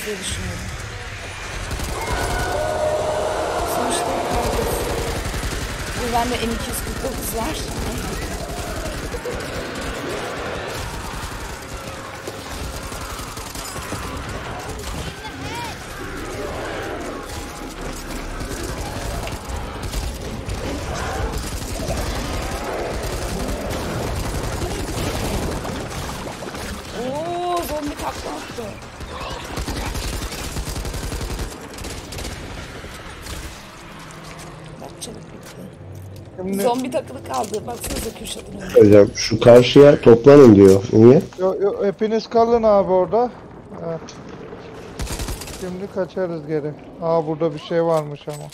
diye düşünüyorum. Sonuçta herkes. Bu bende M249 var. Zombi takla attı. Bak çabuk bitti. Şimdi... Zombi takılı kaldı. Baksanıza Kürşat'ın önüne. Hocam şu karşıya toplanın diyor. Niye? Yo, hepiniz kalın abi orada. Evet. Şimdi kaçarız geri. Aa burada bir şey varmış ama.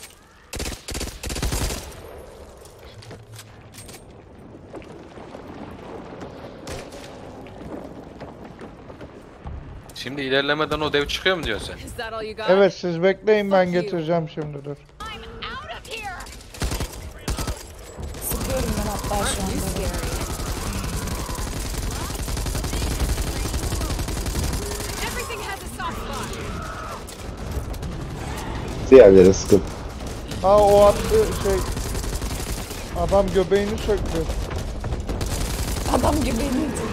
Şimdi ilerlemeden o dev çıkıyor mu diyorsun sen? Evet siz bekleyin ben getireceğim şimdi dur. Sıkıyorum ben hatta şu anda. Diğerlere sıkın. Ha o attı şey. Adam göbeğini söktü. Adam gibi eminim.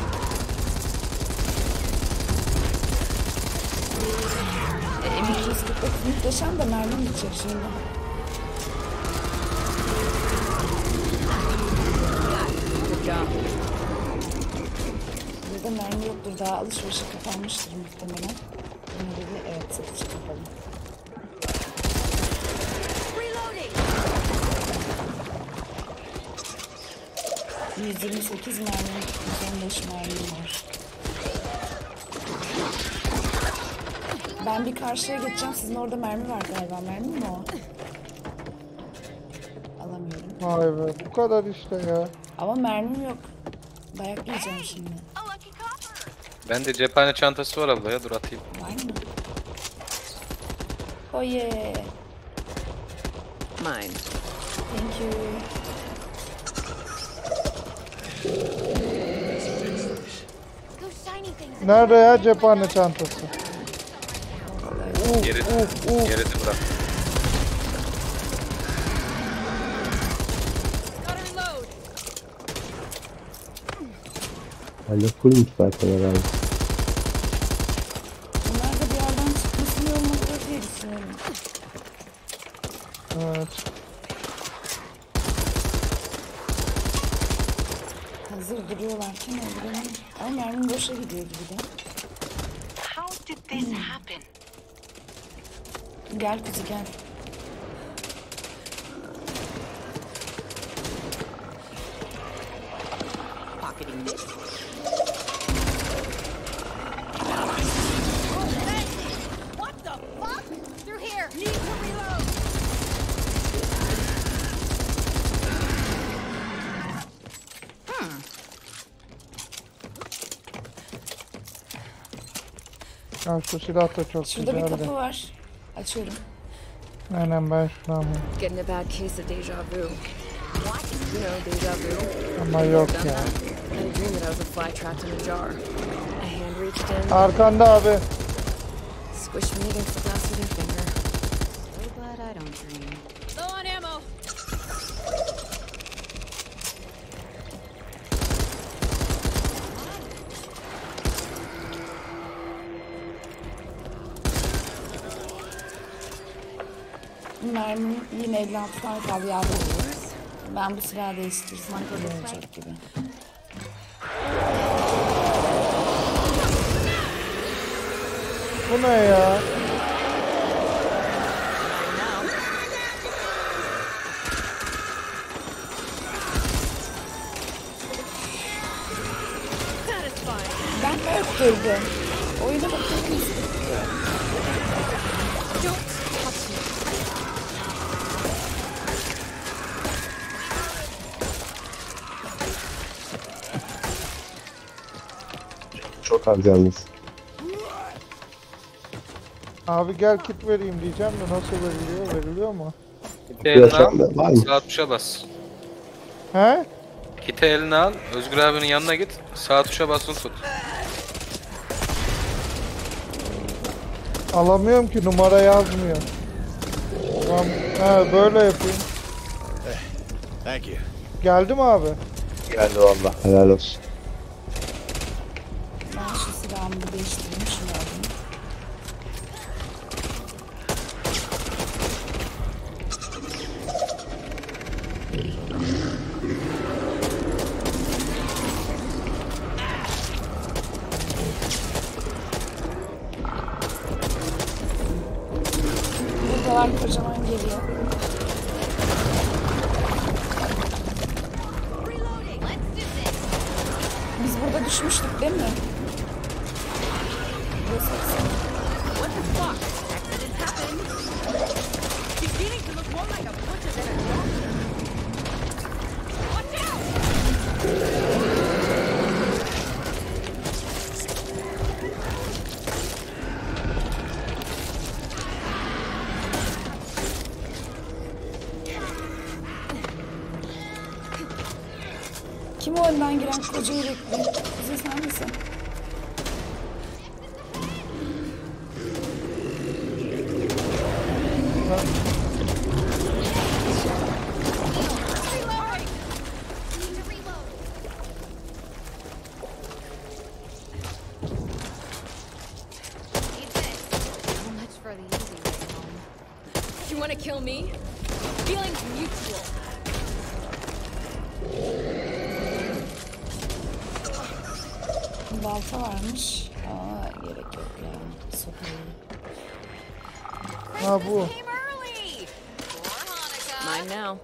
M249 muhteşem de mermi gidecek şimdi. Burada mermi yoktur. Daha alışverişe kapanmıştır muhtemelen. Bunu dedi. Evet satışa kapalı. 128 mermi, 115 mermi var. Ben bir karşıya geçeceğim. Sizin orada mermi var galiba. Mermi mi o? Alamıyorum. Vay be bu kadar işte ya. Ama mermim yok. Dayak yiyeceğim şimdi. Bende cephane çantası var abla ya, dur atayım. Var mı? Oh yeah. Mine. Thank you. Nerede ya cephane çantası? Geride bırak. Ben de fullmüş zaten herhalde. Bunlar da bir yerden çıkmasını yolmalıdır diye düşünüyorum. Evet. Hazır duruyorlarken öldürelim. Ama mermim boşa gidiyor gibi de. How did this happen? Gel kuzu gel. Pocketing this. What the fuck? Through here. Need to reload. Ya şu silah da çok Şurada bir güzel kapı de. var. Açıyorum. Aynen ben şunu alayım. Getting a bad case of deja vu. What? You know, deja vu. Ama yok Done ya. that. I had a dream that I was a fly trapped in a jar. A hand reached in, Arkanda abi. squished me against the glass with her finger. So glad I don't dream. Low on ammo. Mermim yine 56 tane kaldı yavrum. Ben bu silahı değiştirirsem böyle olacak gibi. Bu ne ya? Ben de öttürdüm. Oyuna bakıyorum. Çok az yalnız. Abi gel kit vereyim diyeceğim de nasıl veriliyor? Veriliyor mu? Kiti eline Yaşam da var al, mı? sağ tuşa bas. He? Kiti eline al, Özgür abinin yanına git, sağ tuşa basılı tut. Alamıyorum ki, numara yazmıyor. Tamam. He, böyle yapayım. Thank you. Geldi mi abi? Geldi valla. Helal olsun. Ben şu silahımı değiştireyim. Şunu alayım. Buradalar kocaman geliyor. Reloading. Let's do this. Biz burada düşmüştük değil mi? Burası What the fuck? Accidents happen. Beginning to look more like a butcher than a doctor. Watch out! Kim o önden giren koca yürekli? Bize sen misin? Reloading. Need to reload. Need this. So much for the easy way home. You want to kill me? Feelings mutual. Balta varmış. Aa, gerek yok ya. Sopayı. Ha bu. Came early. For Hanukkah. Mine now.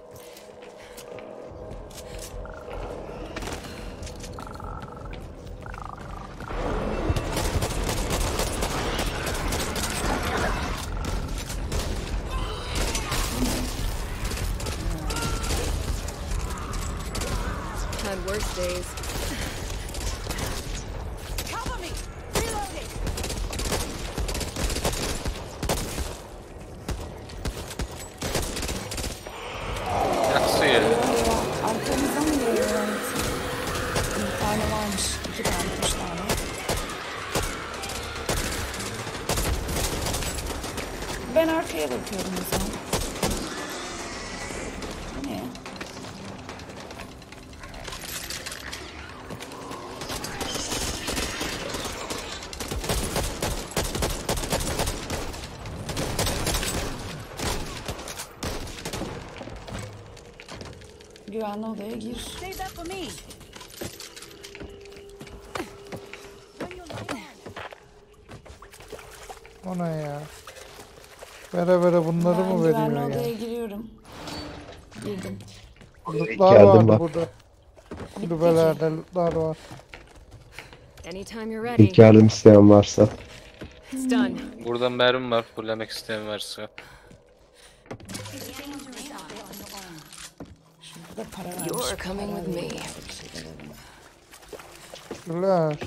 Had worse days. Cover me. Reloading. Nasıl ya? Arkamızda mı geliyor? Bir tane varmış. 2 tane, 3 tane. Ben arkaya bakıyorum o zaman. Bu ne? Güvenli odaya gir. Save that for me. O ne ya? Vere vere bunları Ben mı güvenli veriyor odaya ya? giriyorum. Girdim. Lootlar Geldim vardı bak. burada. Kulübelerde lootlar var. Anytime you're ready. İlk yardım isteyen varsa. It's done. Burada mermi var. Fullemek isteyen varsa. Burada para varmış. You're coming Para with me. veriyorlar, bir şeyler alalım. Güzel.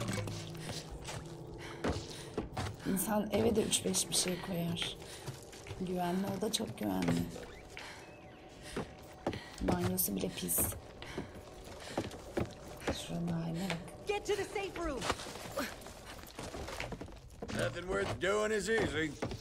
İnsan eve de 3-5 bir şey koyar. Güvenli oda çok güvenli. Banyosu bile pis. Şuranın haline bak. Get to the safe room. Nothing worth doing is easy.